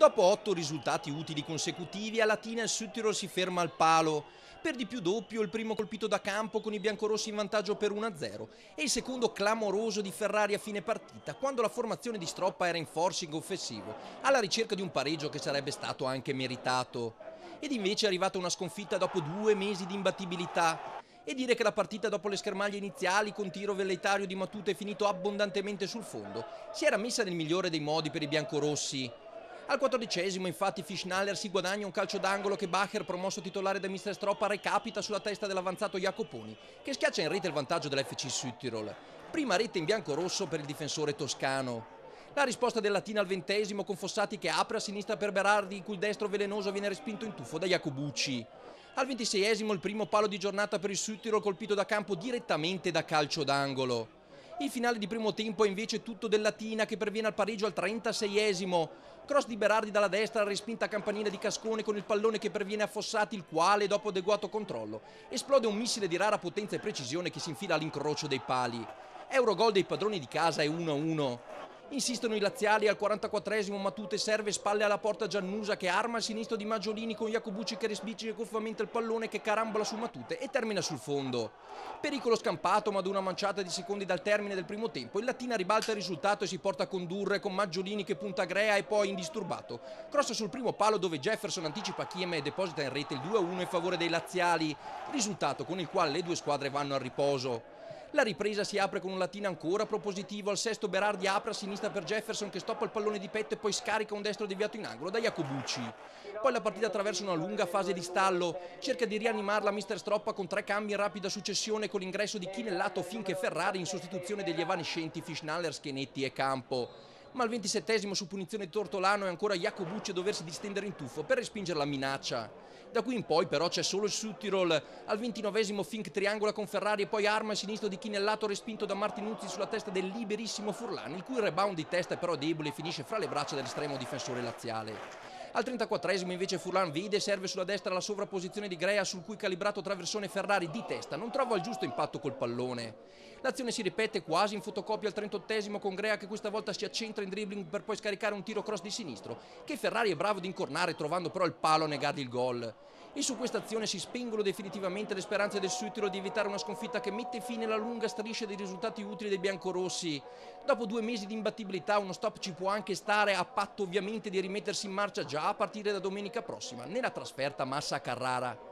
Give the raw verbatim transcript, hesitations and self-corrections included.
Dopo otto risultati utili consecutivi, a Latina il Südtirol si ferma al palo. Per di più doppio il primo colpito da campo con i biancorossi in vantaggio per uno a zero e il secondo clamoroso di Ferrari a fine partita, quando la formazione di Stroppa era in forcing offensivo, alla ricerca di un pareggio che sarebbe stato anche meritato. Ed invece è arrivata una sconfitta dopo due mesi di imbattibilità. E dire che la partita dopo le schermaglie iniziali con tiro velleitario di Matute finito abbondantemente sul fondo si era messa nel migliore dei modi per i biancorossi. Al quattordicesimo infatti Fischnaller si guadagna un calcio d'angolo che Bacher, promosso titolare da mister Stroppa, recapita sulla testa dell'avanzato Jacoponi, che schiaccia in rete il vantaggio dell'F C Südtirol. Prima rete in bianco-rosso per il difensore toscano. La risposta del Latina al ventesimo con Fossati che apre a sinistra per Berardi, in cui il destro velenoso viene respinto in tuffo da Jacobucci. Al ventiseiesimo il primo palo di giornata per il Südtirol colpito da campo direttamente da calcio d'angolo. Il finale di primo tempo è invece tutto del Latina che perviene al pareggio al trentaseiesimo. Cross di Berardi dalla destra, respinta a campanile di Cascone con il pallone che perviene a Fossati, il quale, dopo adeguato controllo, esplode un missile di rara potenza e precisione che si infila all'incrocio dei pali. Eurogol dei padroni di casa è uno a uno. Insistono i laziali al quarantaquattresimo, Matute serve spalle alla porta Giannusa che arma il sinistro di Maggiolini con Jacobucci che respinge goffamente il pallone che carambola su Matute e termina sul fondo. Pericolo scampato, ma ad una manciata di secondi dal termine del primo tempo il Latina ribalta il risultato e si porta a condurre con Maggiolini che punta a Grea e poi indisturbato. Cross sul primo palo dove Jefferson anticipa Chieme e deposita in rete il due a uno in favore dei laziali, risultato con il quale le due squadre vanno al riposo. La ripresa si apre con un Latina ancora propositivo, al sesto Berardi apre a sinistra per Jefferson che stoppa il pallone di petto e poi scarica un destro deviato in angolo da Jacobucci. Poi la partita attraversa una lunga fase di stallo, cerca di rianimarla mister Stroppa con tre cambi in rapida successione con l'ingresso di Chinellato finché Ferrari in sostituzione degli evanescenti Fischnaller, Schenetti e Campo. Ma al ventisettesimo su punizione di Tortolano è ancora Jacobucci a doversi distendere in tuffo per respingere la minaccia. Da qui in poi però c'è solo il Südtirol. Al ventinovesimo Fink triangola con Ferrari e poi arma il sinistro di Chinellato respinto da Martinuzzi sulla testa del liberissimo Furlan, il cui rebound di testa è però debole e finisce fra le braccia dell'estremo difensore laziale. Al trentaquattresimo invece Furlan vede e serve sulla destra la sovrapposizione di Grea sul cui calibrato traversone Ferrari di testa non trova il giusto impatto col pallone. L'azione si ripete quasi in fotocopia al trentottesimo con Grea che questa volta si accentra in dribbling per poi scaricare un tiro cross di sinistro che Ferrari è bravo ad incornare trovando però il palo a negargli il gol. E su questa azione si spengono definitivamente le speranze del Südtirol di evitare una sconfitta che mette fine alla lunga striscia dei risultati utili dei biancorossi. Dopo due mesi di imbattibilità uno stop ci può anche stare, a patto ovviamente di rimettersi in marcia già a partire da domenica prossima nella trasferta Massa a Carrara.